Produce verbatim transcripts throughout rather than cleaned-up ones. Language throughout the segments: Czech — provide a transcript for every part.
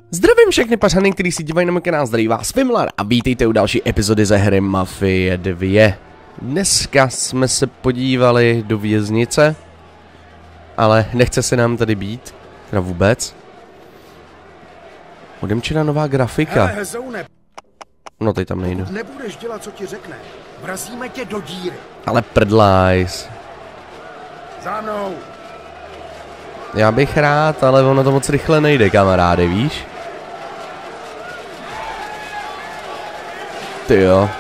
Zdravím všechny pařany, kteří si dívají na můj kanál, zdraví vás Fimlar a vítejte u další epizody ze hry Mafie dva. Dneska jsme se podívali do věznice, ale nechce se nám tady být, teda vůbec. Odemčená nová grafika. Hele, Hezoune, No teď tam nejdu. nebudeš dělat, co ti řekne. Vrazíme tě do díry. Ale prdlajs. Za mnou. Já bych rád, ale ono to moc rychle nejde, kamaráde, víš? Ty jo.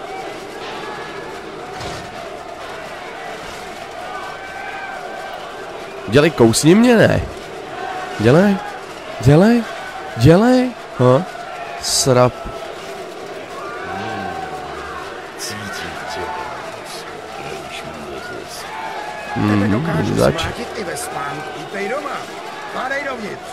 Dělej, kousni mě, ne? Dělej, dělej, dělej, ha? Srap. Tebe dokážu zač. zmlátit i ve spánku. Vítej doma. Pádej dovnitř.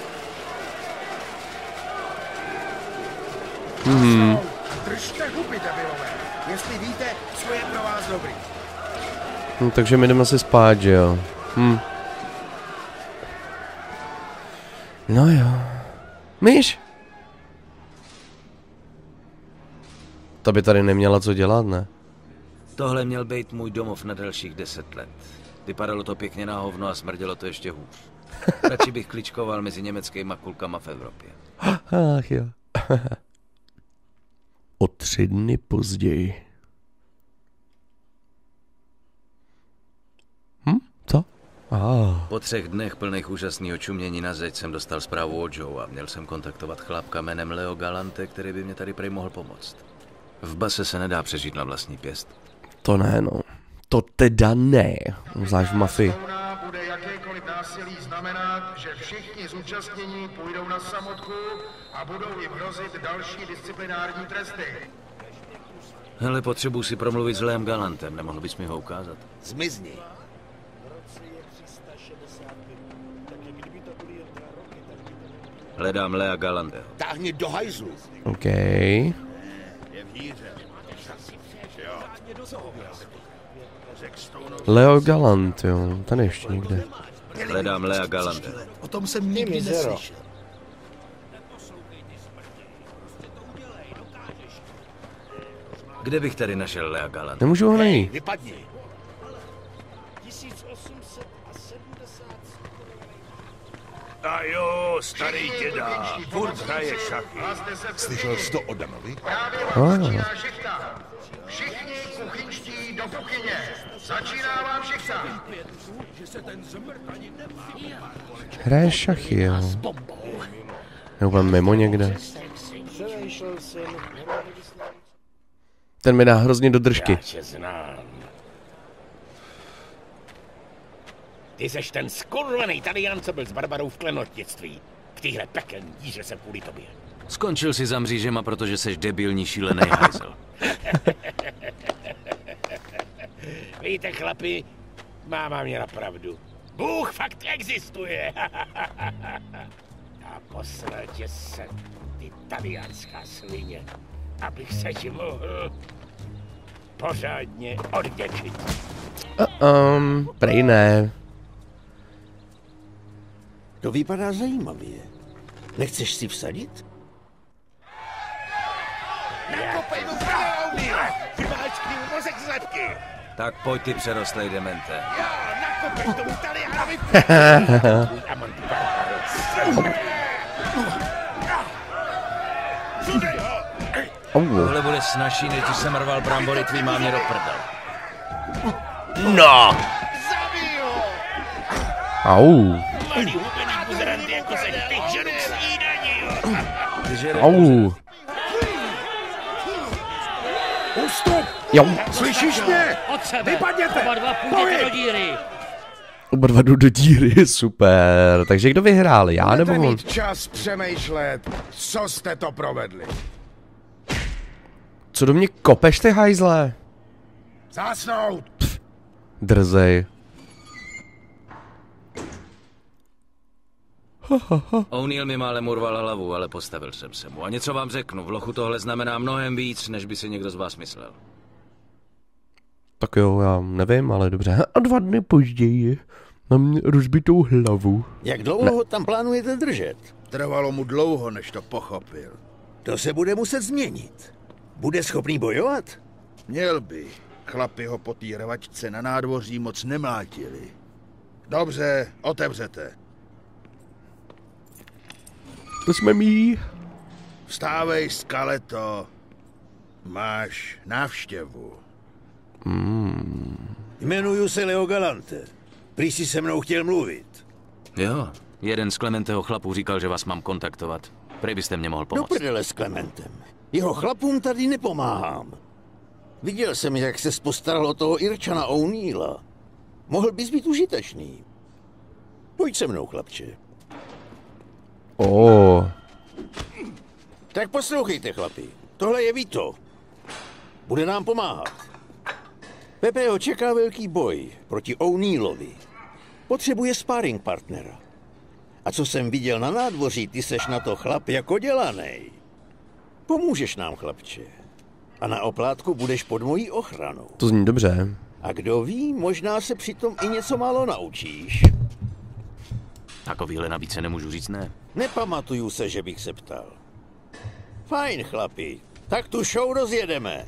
Hmm. Držte huby, debilové. Jestli víte, co je pro vás dobrý. No, takže my jdeme si spát, že jo? Hm. No jo. Myš? To by tady neměla co dělat, ne? Tohle měl být můj domov na dalších deset let. Vypadalo to pěkně na hovno a smrdělo to ještě hůř. Radši bych kličkoval mezi německýma kulkama v Evropě. Ach jo. O tři dny později. Hm? Co? Ah. Po třech dnech plných úžasného čumění na zeď jsem dostal zprávu od Joe a měl jsem kontaktovat chlapka jménem Leo Galante, který by mě tady prej mohl pomoct. V base se nedá přežít na vlastní pěst. To ne, no. To teda ne. Zvlášť v mafii. Bude jakékoliv násilí znamenat, že všichni zúčastnění půjdou na samotku a budou jim hrozit další disciplinární tresty. Hele, potřebuji si promluvit s Leem Galantem, nemohl bys mi ho ukázat? Zmizni. Hledám Lea Galanteho. Táhni do hajzlu. OK. Leo Galant, jo. Tady ještě někde. Hledám Lea Galante. O tom jsem nikdy neslyšel. Kde bych tady našel Lea Galante? Nemůžu ho najít. Vypadni. A jo, starý děda, furt hraje šachy. Slyšel jsi to o Danovi? Ah. Všichni kuchyňští do kuchyně. Začíná vám šichta. Hraje šachy, jo. Nebo mimo někde. Ten mi dá hrozně do držky. Tě znám. Ty seš ten skurvený Talian, co byl s Barbarou v klenotnictví. V téhle pekelní díře se kvůli tobě. Skončil si za mřížema, protože seš debilní šílený hajzel. Víte, chlapi, máma měla pravdu. Bůh fakt existuje. A poslal tě se, ty talianská svině, abych se ti mohl pořádně odděčit. Um, prej ne. To vypadá zajímavě. Nechceš si vsadit? Nakopej mu pravou, vyváčkni mu mozek z lepky. Tak pojď ty přerostlej demente. Jo, nakopej tomu Talianovi. Amant Sudej ho! Oh. Tohle bude snažší, než když jsem rval brambory tvý mámě do prdel. No. Zabij ho! Au. Malý hubený buzeranty, jako se ty ženu k snídani, jo! Ty žere Au. Ustup! Jo. Slyšíš mě? Od sebe. Vypadněte! Oba dva půjdete do Pohyb! díry. Oba dva jdu do díry, super. Takže kdo vyhrál, já nebo Budete on? mít čas přemýšlet, co jste to provedli. Co do mě kopeš, ty hajzle? Zásnout! Drzej. O'Neill mi málem urval hlavu, ale postavil jsem se mu. A něco vám řeknu, v lochu tohle znamená mnohem víc, než by si někdo z vás myslel. Tak jo, já nevím, ale dobře. A dva dny později. Mám rozbitou hlavu. Jak dlouho ho tam plánujete držet? Trvalo mu dlouho, než to pochopil. To se bude muset změnit. Bude schopný bojovat? Měl by. Chlapi ho po té rvačce na nádvoří moc nemlátili. Dobře, otevřete. To jsme mý. Vstávej, Skaleto. Máš návštěvu. Mm. Jmenuju se Leo Galante. Prý si se mnou chtěl mluvit. Jo, jeden z Klementeho chlapů říkal, že vás mám kontaktovat. Prej byste mě mohl Do pomoct. prdele s Klementem. Jeho chlapům tady nepomáhám. Viděl jsem, jak se postaral o toho Irčana O'Neilla. Mohl bys být užitečný. Pojď se mnou, chlapče. Oh. Tak poslouchejte, chlapi. Tohle je Vito. Bude nám pomáhat. Pepe ho čeká velký boj proti O'Neillovi. Potřebuje sparring partnera. A co jsem viděl na nádvoří, ty seš na to chlap jako dělanej. Pomůžeš nám, chlapče. A na oplátku budeš pod mojí ochranou. To zní dobře. A kdo ví, možná se přitom i něco málo naučíš. Takovýhle navíc se nemůžu říct ne. Nepamatuju se, že bych se ptal. Fajn, chlapi. Tak tu show rozjedeme.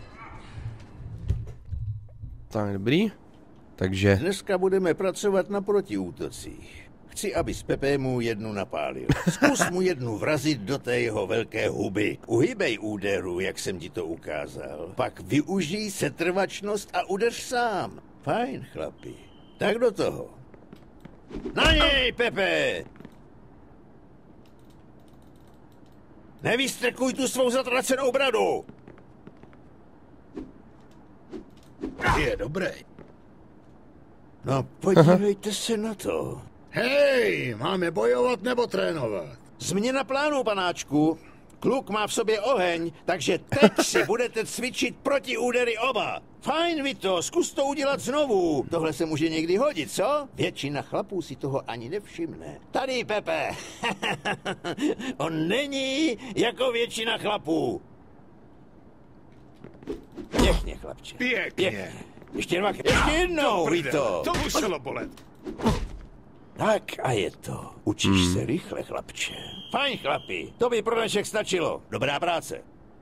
Tak, dobrý. Takže... Dneska budeme pracovat na protiútocích. Chci, aby z Pepe mu jednu napálil. Zkus mu jednu vrazit do té jeho velké huby. Uhybej úderu, jak jsem ti to ukázal. Pak využij setrvačnost a udeř sám. Fajn, chlapi. Tak do toho. Na něj, Pepe! Nevystrkuj tu svou zatracenou bradu! Je dobrý. No, podívejte se na to. Hej, máme bojovat nebo trénovat? Změna plánu, panáčku. Kluk má v sobě oheň, takže teď si budete cvičit proti údery oba. Fajn, Vito, zkus to udělat znovu. Tohle se může někdy hodit, co? Většina chlapů si toho ani nevšimne. Tady, Pepe. On není jako většina chlapů. Pěkně, chlapče. Pěkně. Pěkně. Ještě dva, ještě jednou, Vito. To muselo bolet. Tak a je to. Učíš hmm. se rychle, chlapče. Fajn, chlapi. To by pro dnešek stačilo. Dobrá práce.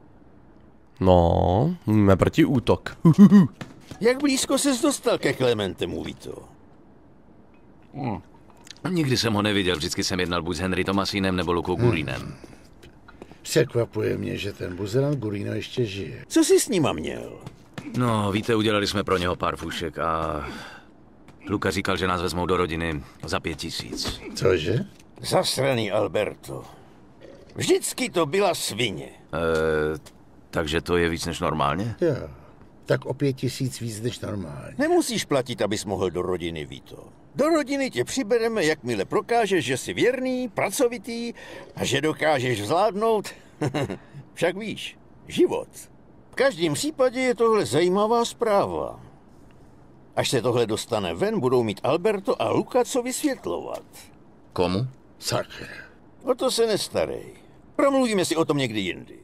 No, máme proti útok. Jak blízko ses dostal ke Klementemu, Vito? Hmm. Nikdy jsem ho neviděl, vždycky jsem jednal buď s Henry Tomasínem nebo Lukou Gurinem. Hmm. Překvapuje mě, že ten buzerant Gurino ještě žije. Co jsi s nima měl? No, víte, udělali jsme pro něho pár fušek a... Luka říkal, že nás vezmou do rodiny za pět tisíc. Cože? Zasraný Alberto. Vždycky to byla svině. Eee, takže to je víc než normálně? Jo, tak o pět tisíc víc než normálně. Nemusíš platit, abys mohl do rodiny, Vito. Do rodiny tě přibereme, jakmile prokážeš, že jsi věrný, pracovitý a že dokážeš zvládnout, však víš, život. V každém případě je tohle zajímavá zpráva. Až se tohle dostane ven, budou mít Alberto a Luka co vysvětlovat. Komu? Sakra. O to se nestarej. Promluvíme si o tom někdy jindy.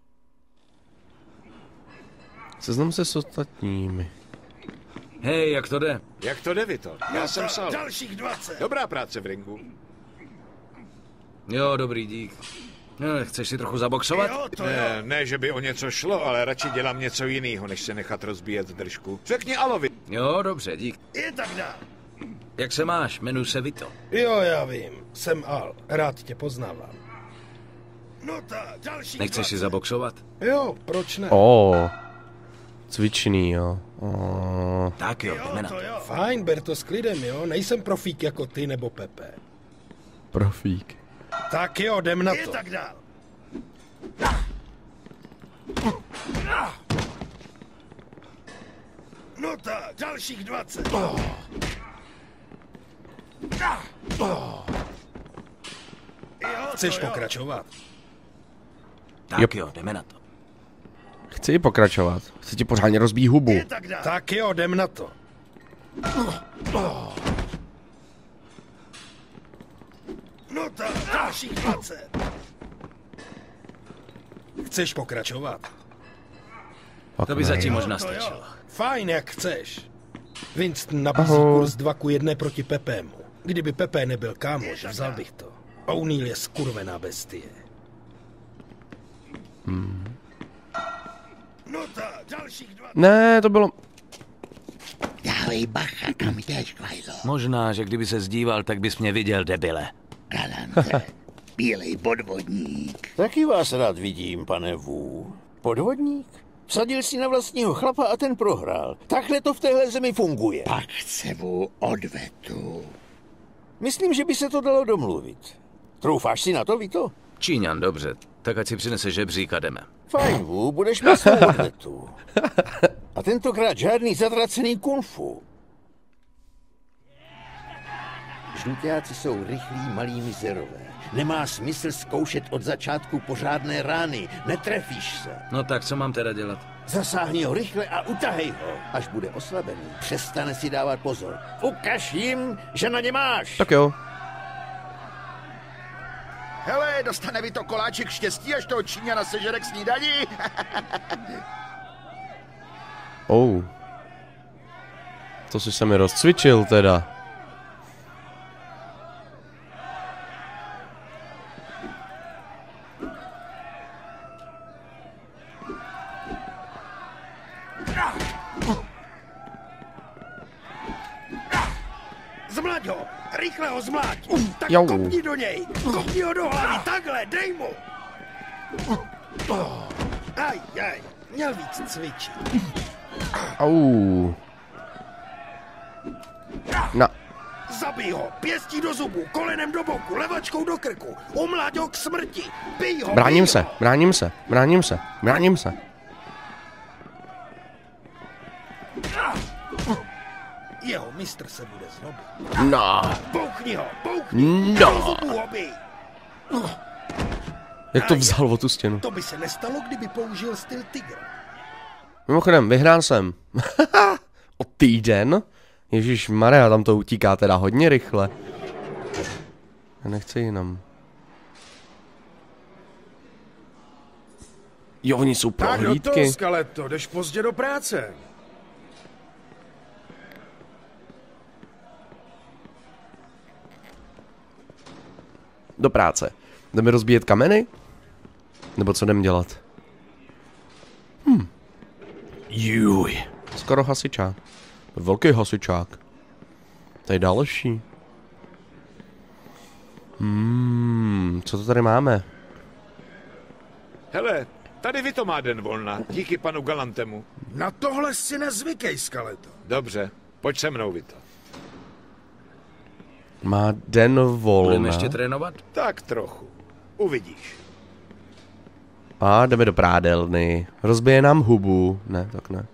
Seznam se s ostatními. Hej, jak to jde? Jak to jde, Vito? Já jsem Sal. Dalších dvacet. Dobrá práce v ringu. Jo, dobrý, dík. No, chceš si trochu zaboxovat? Jo, to jo. Ne, ne, že by o něco šlo, ale radši dělám něco jiného, než se nechat rozbíjet držku. Řekni Alovi. Jo, dobře, dík. Je tak dál. Jak se máš? Jmenuji se Vito. Jo, já vím. Jsem Al. Rád tě poznávám. No ta, dalších Nechceš si zaboxovat? Jo, proč ne? O, oh, cvičný, jo. Oh. Tak jo, jdeme na to. Fajn, ber to s klidem, jo? Nejsem profík jako ty nebo Pepe. Profík. Tak jo, jdem na Je to. tak dál. No ta, dalších dvacet. Oh. Oh. Jo, Chceš to jo. pokračovat? Tak jo, jdeme na to. Chci pokračovat. Chci ti pořádně rozbít hubu. Je tak dál. Tak jo, jdem na to. Oh. No ta, dalších dvacet. Chceš pokračovat? Pak To by ne. zatím možná to jo. stačilo. Fajn, jak chceš. Winston nabízí Ahoj. kurz dva ku jedné proti Pepému. Kdyby Pepe nebyl kámoš, vzal bych to. O'Neill je skurvená bestie. Hmm. No tak, dalších dva... Ne, to bylo... Dávej bacha, kam jdeš, Kvajlo. Možná, že kdyby se zdíval, tak bys mě viděl, debile. Galante, bílej podvodník. Taky vás rád vidím, pane Wu. Podvodník? Vsadil si na vlastního chlapa a ten prohrál. Takhle to v téhle zemi funguje. Pak chce Wu odvetu. Myslím, že by se to dalo domluvit. Troufáš si na to, Vito? Číňan, dobře. Tak ať si přinese žebřík a jdeme. Fajn, Wu, budeš mít svou odvetu. A tentokrát žádný zatracený kung fu. Žluťáci jsou rychlí, malí mizerové. Nemá smysl zkoušet od začátku pořádné rány. Netrefíš se. No tak, co mám teda dělat? Zasáhni ho rychle a utahej ho. Až bude oslabený, přestane si dávat pozor. Ukaž jim, že na ně máš. Tak jo. Hele, dostane Vito koláček štěstí, až toho Číňana sežere k snídani. Oh. To si se mi rozcvičil teda. Zmlaď ho! Rychle ho zmlaď! Tak Jau. kopni do něj! Kopni ho do hlavy! Takhle! Dej mu! Aj, aj! Měl víc cvičit. Au. Na. Zabij ho! Pěstí do zubu! Kolenem do boku! Levačkou do krku! Umlaď ho k smrti! Bij ho! Bráním bij se, ho. bráním se, bráním se, bráním se. Jeho mistr se bude zlobit. No. Bouchni ho! Bouchni! No. Do zubu ho bij! Jak to vzal o tu stěnu? To by se nestalo, kdyby použil styl Tiger. Mimochodem, vyhrál jsem. O týden? Ježíš Maria, tam to utíká teda hodně rychle. Já nechci jinam. Jo, oni jsou Tak do prohlídky. toho, Skeleto, jdeš pozdě do práce. Do práce. Jdeme rozbíjet kameny? Nebo co jdem dělat? Hm. Juj. Skoro hasičák. Velký hasičák. Tady další. Hmm, co to tady máme? Hele, tady Vito má den volna, díky panu Galantemu. Na tohle si nezvykej, Skeleto. Dobře, pojď se mnou, Vito. Má den volna. Budeme ještě trénovat? Tak trochu. Uvidíš. A jdeme do prádelny. Rozbije nám hubu. Ne, tak ne.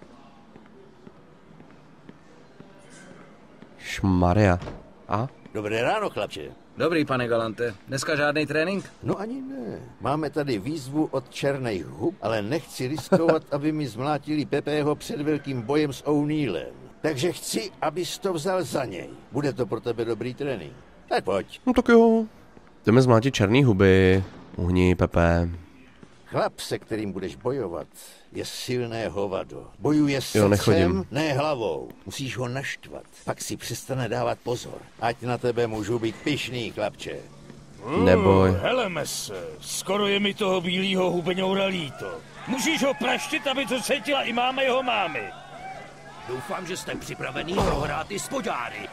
Šmaria. A? Dobré ráno, chlapče. Dobrý, pane Galante. Dneska žádný trénink? No ani ne. Máme tady výzvu od černých hub, ale nechci riskovat, aby mi zmlátili Pepeho před velkým bojem s O'Neillem. Takže chci, abys to vzal za něj. Bude to pro tebe dobrý trénink. Tak pojď. No tak jo. Jdeme zmlátit černý huby. Uhni, Pepe. Chlap, se kterým budeš bojovat, je silné hovado. Bojuje s Jo, srdcem, nechodím. ne hlavou. Musíš ho naštvat. Pak si přestane dávat pozor. Ať na tebe můžu být pyšný, chlapče. Neboj. Heleme se, skoro je mi toho bílýho hubeňoura líto. Musíš ho praštit, aby to cítila i máma jeho mámy. Doufám, že jste připravený prohrát i spodáry.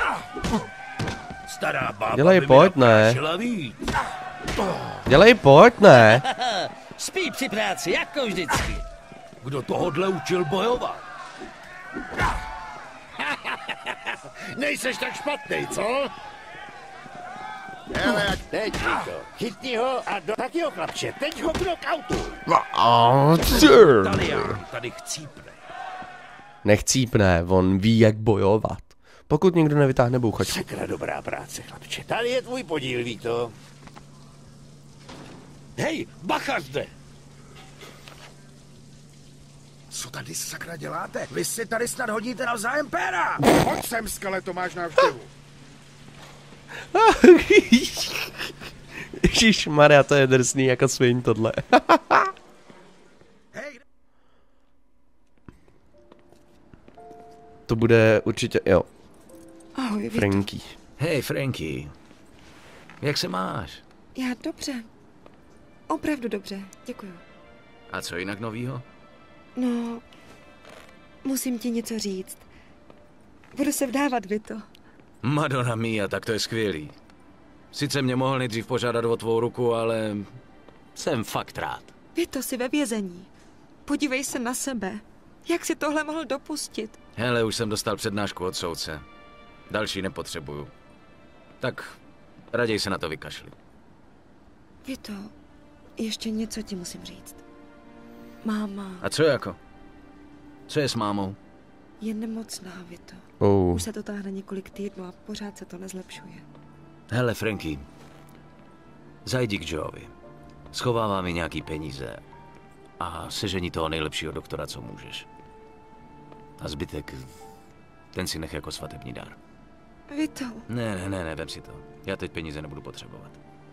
Stará bába Dělej, by pojď, mi ne. naprášila víc. Dělej, pojď, ne. Spí při práci, jako vždycky. Kdo tohodle učil bojovat? Nejseš tak špatnej, co? Hele, Teď, Vito. Chytni ho a do... Tak jo, chlapče, teď ho k knockoutu. Talián tady chcípne. Nechcípne, on ví, jak bojovat. Pokud někdo nevytáhne bouchačku. Sakra dobrá práce, chlapče. Tady je tvůj podíl, Vito. Hej, bacha zde. co tady sakra děláte? Vy si tady snad hodíte navzájem péra. Pojď sem, Skeleto, máš návštěvu. Ježišmarja, to je drsný jako sviň tohle. Hej, To bude určitě, jo. Ahoj, Vito. Franky. Hej, Franky. Jak se máš? Já dobře. Opravdu dobře, děkuju. A co jinak novýho? No, musím ti něco říct. Budu se vdávat, Vito. Madonna mia, tak to je skvělý. Sice mě mohl nejdřív požádat o tvou ruku, ale jsem fakt rád. Vito, jsi ve vězení. Podívej se na sebe. Jak jsi tohle mohl dopustit? Hele, už jsem dostal přednášku od soudce. Další nepotřebuju. Tak raději se na to vykašli. Vito, ještě něco ti musím říct. Máma... A co jako? Co je s mámou? Je nemocná, Vito. Oh. Už se to táhne několik týdnů a pořád se to nezlepšuje. Hele, Franky, zajdi k Joeovi. Schovává mi nějaký peníze a sežení toho nejlepšího doktora, co můžeš. A zbytek, ten si nech jako svatební dar. Vito. Ne, ne, ne, ne, vem si to. Já teď peníze nebudu potřebovat.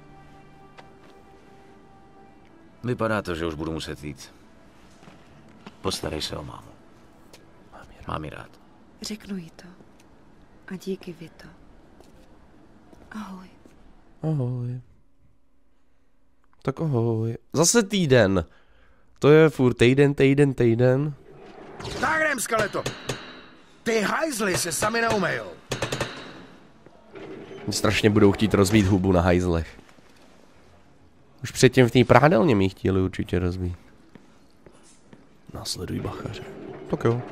Vypadá to, že už budu muset jít. Postarej se o mámu. Mám ji rád. Řeknu jí to. A díky, Vito. Ahoj. Ahoj. Tak ahoj. Zase týden. To je furt týden, týden, týden. Tak jdem, skeleto. Ty hajzly se sami neumejou. Strašně budou chtít rozbít hubu na hajzlech. Už předtím v té prádelně mi chtěli určitě rozbít. Následuj, bachaře. Tak jo.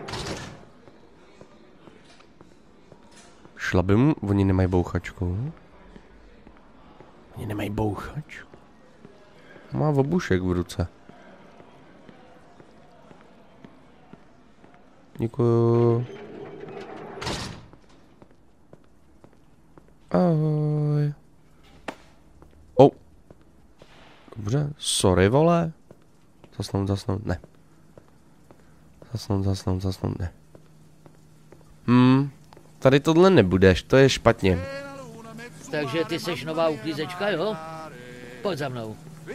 Šlabím, oni nemají bouchačku. Oni nemají bouchač. Má obušek v ruce. Děkuju. Ahoj. Oh. Dobře, sorry, vole. Zasnout, zasnout, ne. Zasnout, zasnout, zasnout, ne. Hmm, tady tohle nebudeš, to je špatně. Takže ty seš nová uklízečka, jo? Pojď za mnou.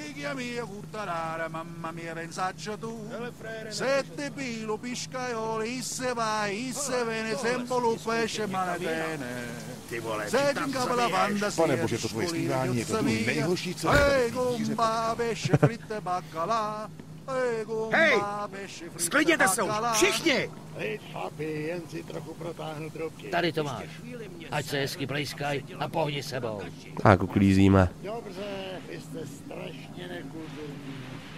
Ty vole, Pane bože, to tvoje snídání je to druhý nejhorší, co Hej, sklidněte se už, všichni! Chlapi, jen si trochu protáhnu drobky. Tady to máš. Ať se hezky blejskaj a pohni sebou. Tak, uklízíme. Dobře, vy jste strašně nekulturní.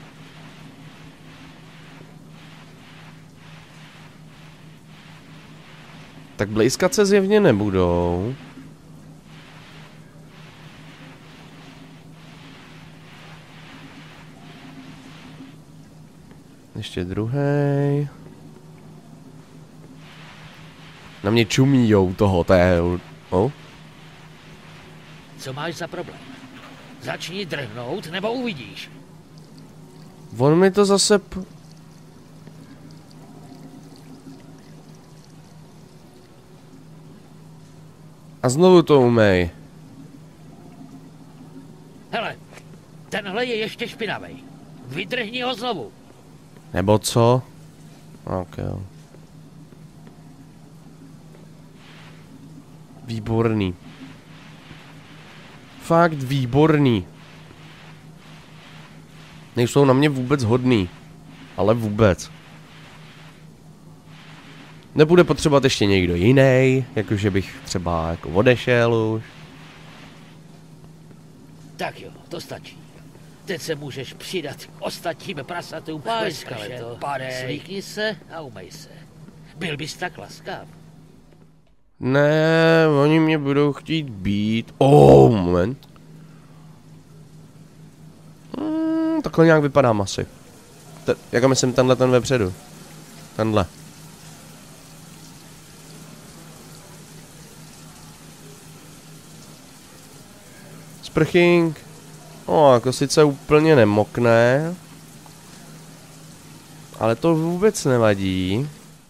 Tak blejskat se zjevně nebudou. Ještě druhý. Na mě čumíjou toho, to je... Oh. Co máš za problém? Začni drhnout, nebo uvidíš. On mi to zase... P... A znovu to umej. Hele, tenhle je ještě špinavej. Vydrhni ho znovu. Nebo co? Ok, jo. Výborný. Fakt výborný. Nejsou na mě vůbec hodný. Ale vůbec. Nebude potřebovat ještě někdo jiný, jakože bych třeba jako odešel už. Tak jo, to stačí. Teď se můžeš přidat k ostatním prasatům. Pojď, skeleto, slíkni se a umej se. Byl bys tak laskav. Ne, oni mě budou chtít být. Oh, moment. Hmm, takhle nějak vypadám asi. Te, jako myslím tenhle ten vepředu. Tenhle. Sprching. O, jako sice úplně nemokne. Ale to vůbec nevadí.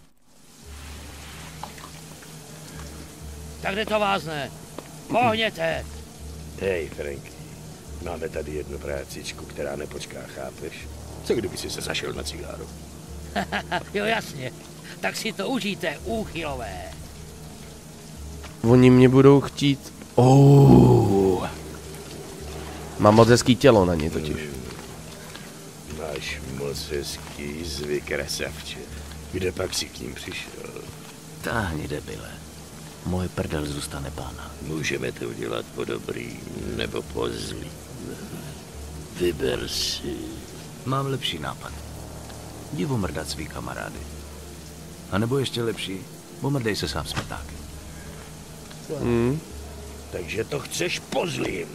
Tak kde to vázne? Pohněte! Hej, Franky, máme tady jednu prácičku, která nepočká, chápeš? Co kdyby si se zašel na cigáru? Jo, jasně. Tak si to užijte, úchylové. Oni mě budou chtít Oh. Mám moc hezký tělo na ně totiž. Máš moc hezký zvyk, krasavče. Kde pak si k ním přišel? Táhni, debile. Moje prdel zůstane pána. Můžeme to udělat po dobrý, nebo po zlý. Vyber si. Mám lepší nápad. Jdi omrdat svý kamarády. A nebo ještě lepší, omrdej se sám smrtákem. Hmm. Takže to chceš po zlým.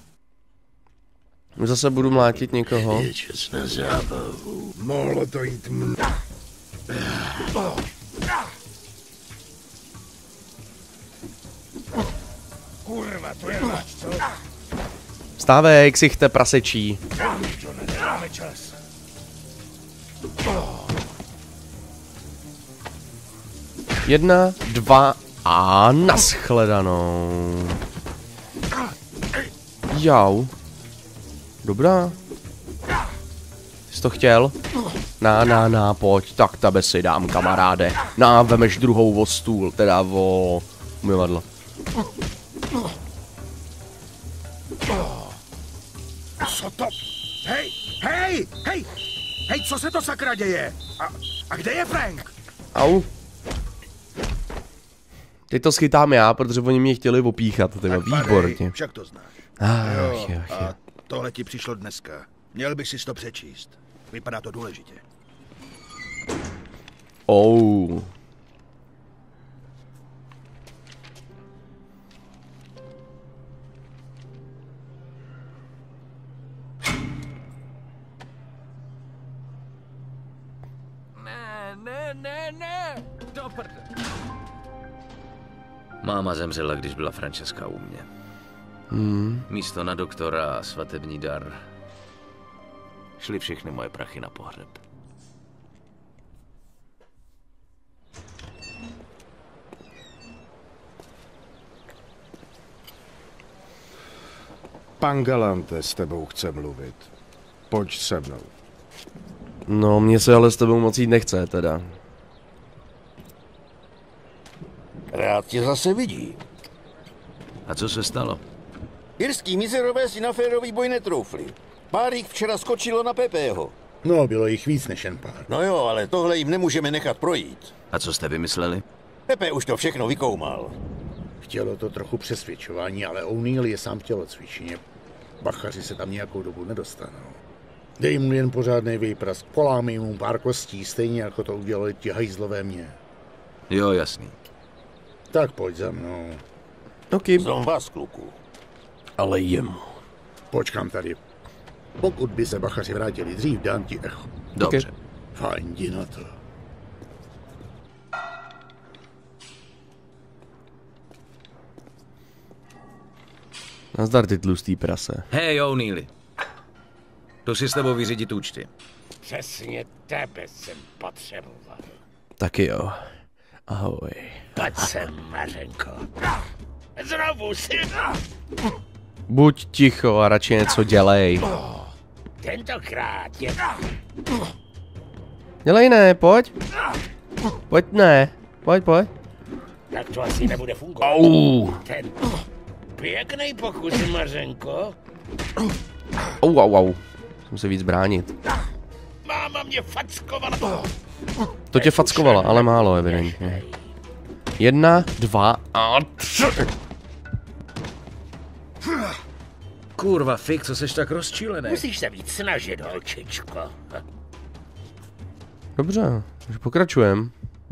Zase budu mlátit někoho. Je čas na zábavu. Mohlo to jít mn... Kurva, to je váš, co? Vstávej, ksichte prasečí. To nedáme čas. Jedna, dva a naschledanou. Jau. Dobrá. Jsi to chtěl? Na, na, na, pojď, tak tebe si dám, kamaráde. Na, vemeš druhou o stůl, teda o umyvadlo. Co to? Hej, hej, hej, hej, co se to sakra děje? A, a kde je Frank? Au. Teď to schytám já, protože oni mě chtěli opíchat, teda výborně. Však to znáš. Ah, jo, jo, jo. a tohle ti přišlo dneska. Měl bych si to přečíst. Vypadá to důležitě. Oh. Ne, ne, ne, ne, do prde. Máma zemřela, když byla Francesca u mě. Hmm. Místo na doktora a svatební dar šly všechny moje prachy na pohřeb. Pan Galante s tebou chce mluvit. Pojď se mnou. No, mě se ale s tebou moc jít nechce, teda. Rád tě zase vidí. A co se stalo? Irský mizerové si na férový boj netroufli. Pár jich včera skočilo na Pepeho. No, bylo jich víc než jen pár. No jo, ale tohle jim nemůžeme nechat projít. A co jste vymysleli? Pepe už to všechno vykoumal. Chtělo to trochu přesvědčování, ale O'Neill je sám v tělocvičně. Bachaři se tam nějakou dobu nedostanou. Dej mu jen pořádnej výprask, polámej mu pár kostí, stejně jako to udělali ti hajzlové mě. Jo, jasný. Tak pojď za mnou. Okay. Zlom vás, kluku. Ale jemu. Počkám tady. Pokud by se bachaři vrátili dřív, dám ti echo. Dobře. Okay. Fajn, jdi na to. Nazdar, ty tlustý prase. Hej, O'Neilly. Jdu si s tebou vyřídit účty. Přesně tebe jsem potřeboval. Taky jo. Ahoj. Pojď sem, Mařenko. Znovu si... Buď ticho a radši něco dělej. Tentokrát je... Dělej ne, pojď. Pojď ne. Pojď, pojď. Tak to asi nebude fungovat. Au. Ten pěkný pokus, Mařenko. Au, au, au. Musím se víc bránit. Máma mě fackovala. To tě fackovala, ale málo, evidentně. Jedna, dva a tři. Kurva, Fik, co seš tak rozčílený? Musíš se víc snažit, holčičko. Dobře, takže pokračujem.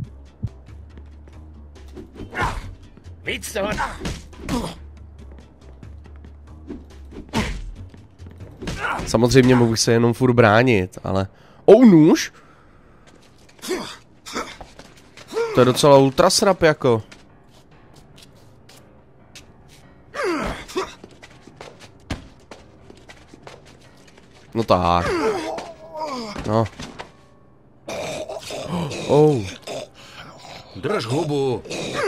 Víc toho... Samozřejmě mohu se jenom furt bránit, ale... Oh, nůž? To je docela ultrasrap, jako. No tak. No. Oh. Drž hubu.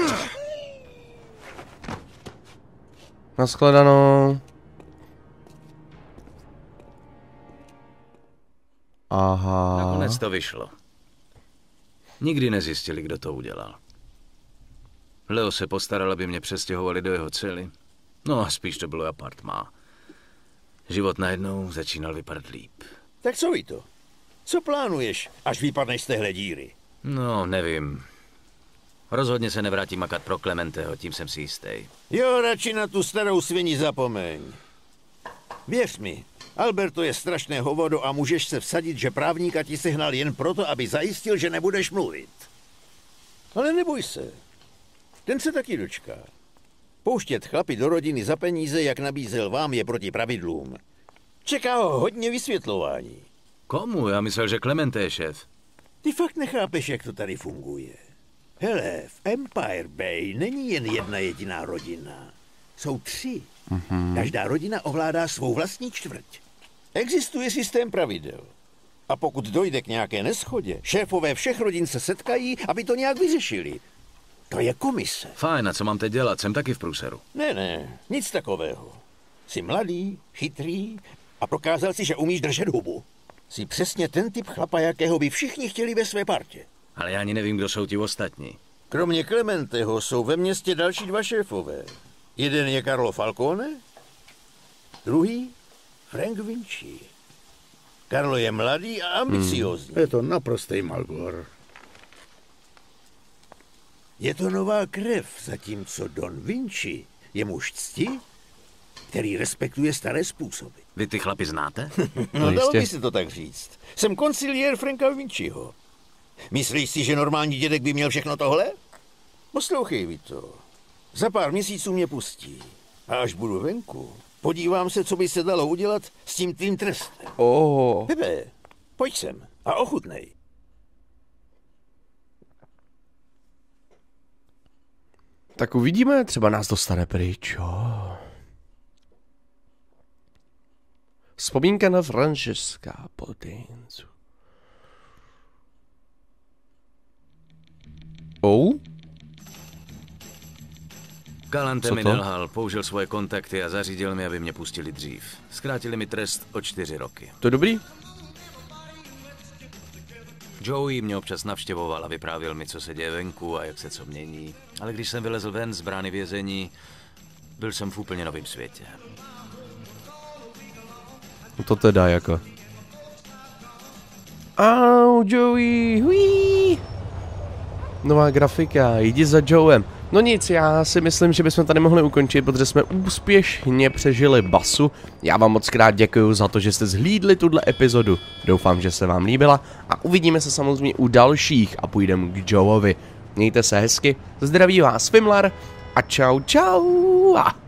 Naschledanou. Aha. Nakonec to vyšlo. Nikdy nezjistili, kdo to udělal. Leo se postaral, aby mě přestěhovali do jeho cely. No a spíš to bylo apartmá. Život najednou začínal vypadat líp. Tak co ví to? Co plánuješ, až vypadneš z téhle díry? No, nevím. Rozhodně se nevrátím makat pro Clementeho, tím jsem si jistý. Jo, radši na tu starou svini zapomeň. Věř mi, Alberto je strašné hovodo a můžeš se vsadit, že právníka ti sehnal jen proto, aby zajistil, že nebudeš mluvit. Ale neboj se. Ten se taky dočká. Pouštět chlapy do rodiny za peníze, jak nabízel vám, je proti pravidlům. Čeká ho hodně vysvětlování. Komu? Já myslel, že Clemente je šéf. Ty fakt nechápeš, jak to tady funguje. Hele, v Empire Bay není jen jedna jediná rodina. Jsou tři. Mm-hmm. Každá rodina ovládá svou vlastní čtvrť. Existuje systém pravidel. A pokud dojde k nějaké neschodě, šéfové všech rodin se setkají, aby to nějak vyřešili. To je komise. Fajn, a co mám teď dělat? Jsem taky v průseru. Ne, ne, nic takového. Jsi mladý, chytrý a prokázal si, že umíš držet hubu. Jsi přesně ten typ chlapa, jakého by všichni chtěli ve své partě. Ale já ani nevím, kdo jsou ti ostatní. Kromě Clementeho jsou ve městě další dva šéfové. Jeden je Carlo Falcone, druhý Frank Vinci. Carlo je mladý a ambiciózní. Hmm. Je to naprostý Malgor. Je to nová krev, zatímco Don Vinci je muž cti, který respektuje staré způsoby. Vy ty chlapi znáte? No, dalo by se to tak říct. Jsem konciliér Franka Vinciho. Myslíš si, že normální dědek by měl všechno tohle? Poslouchej, Vito. Za pár měsíců mě pustí. A až budu venku, podívám se, co by se dalo udělat s tím tvým trestem. Oh. Pepe, pojď sem a ochutnej. Tak uvidíme, třeba nás dostane pryč, jo. Vzpomínka na Francesca Potenzu. Oh? Galante mi nelhal, použil svoje kontakty a zařídil mi, aby mě pustili dřív. Zkrátili mi trest o čtyři roky. To je dobrý? Joey mě občas navštěvoval a vyprávěl mi, co se děje venku a jak se co mění. Ale když jsem vylezl ven z brány vězení, byl jsem v úplně novém světě. To teda jako. Au, Joey, huí. Nová grafika, jdi za Joem. No nic, já si myslím, že bychom tady mohli ukončit, protože jsme úspěšně přežili basu. Já vám moc krát děkuju za to, že jste zhlídli tuhle epizodu. Doufám, že se vám líbila a uvidíme se samozřejmě u dalších a půjdeme k Joeovi. Mějte se hezky, zdraví vás Fimlar a čau čau.